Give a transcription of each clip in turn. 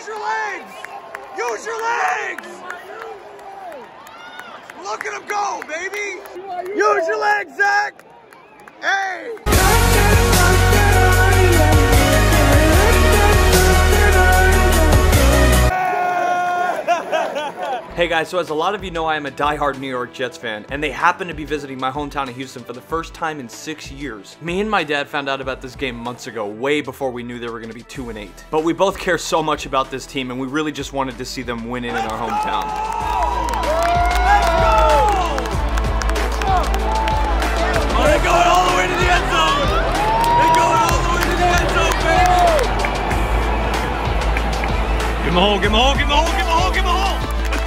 Use your legs! Use your legs! Look at him go, baby! Use your legs, Zach! Hey! Hey guys, so as a lot of you know, I am a diehard New York Jets fan, and they happen to be visiting my hometown of Houston for the first time in 6 years. Me and my dad found out about this game months ago, way before we knew they were going to be 2-8. But we both care so much about this team, and we really just wanted to see them win in our hometown. Let's go! Oh, they're going all the way to the end zone! They're going all the way to the end zone, baby! Give him a hole, give him a hole, give him a hole, give him a hole, give him a hole!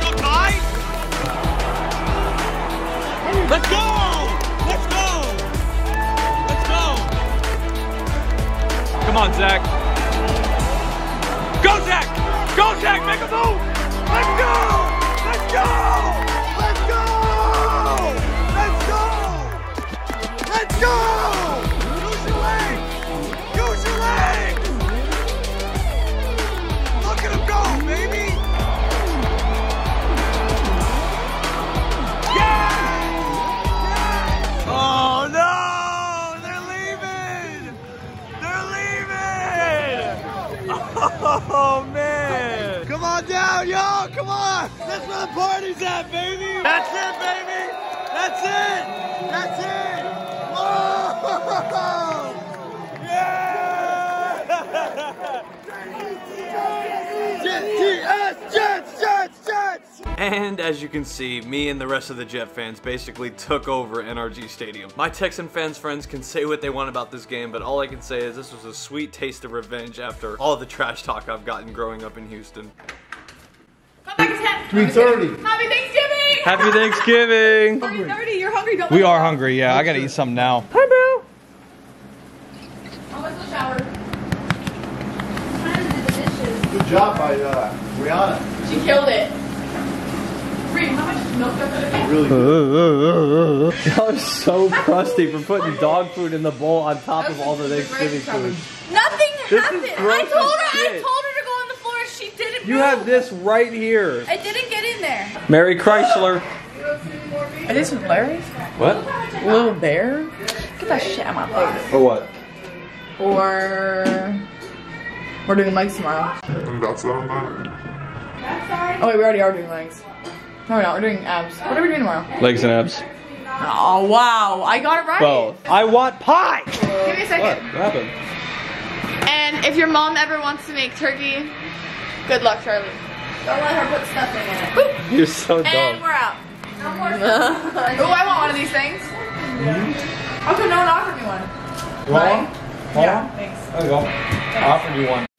Let's go! Let's go! Let's go! Come on, Zach. Go, Zach! Go, Zach! Make a move! Let's go! Let's go! Let's go! Let's go! Let's go! Use your legs! Use your legs! Look at him go, baby! Oh no! They're leaving! They're leaving! Oh man! Come on down, y'all! Come on! That's where the party's at, baby! That's it, baby! That's it! That's it! Whoa! Yeah! Jets! Jets! Jets! Jets! And as you can see, me and the rest of the Jet fans basically took over NRG Stadium. My Texan fans friends can say what they want about this game, but all I can say is this was a sweet taste of revenge after all the trash talk I've gotten growing up in Houston. 3:30. Happy Thanksgiving! Happy Thanksgiving! 3:30, you're hungry, don't We are hungry, yeah. I gotta eat something now. Hi, Boo! I'll go to the shower. Good job by Rihanna. She killed it. Reem, how much milk does it make? Really good. Y'all are so crusty for putting dog food in the bowl on top of all the Thanksgiving food. Nothing happened. Is gross I told as her shit. to go on the floor. She didn't You move. have this right here. I didn't get in there. Merry Chrysler. Are these with Larry? What? Little bear? Get that shit out of my face. For what? Or we're doing legs tomorrow. That's all right. Oh wait, we already are doing legs. No, we're not. We're doing abs. What are we doing tomorrow? Legs and abs. Oh wow, I got it right. Both. I want pie. Give me a second. What happened? And if your mom ever wants to make turkey, good luck, Charlie. Don't let her put stuffing in it. Boop. You're so dumb. And we're out. Oh, I want one of these things. Also, no one offered me one. You want one? Yeah, thanks. There you go. I offered you one.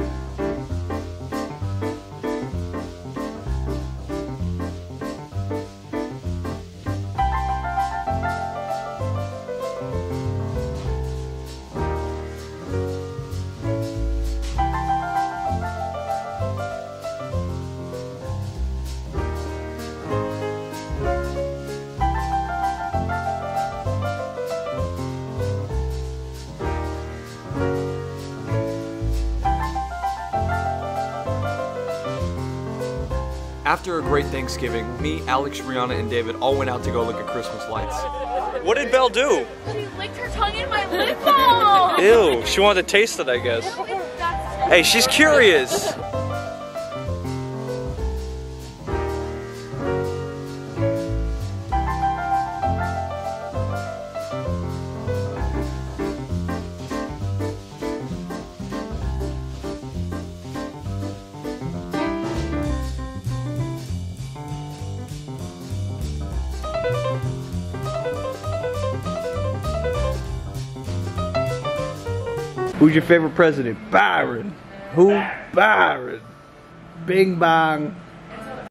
After a great Thanksgiving, me, Alex, Rihanna, and David all went out to go look at Christmas lights. What did Belle do? She licked her tongue in my lip balm. Ew, she wanted to taste it, I guess. Hey, she's curious. Who's your favorite president? Byron. Who? Byron. Bing bong.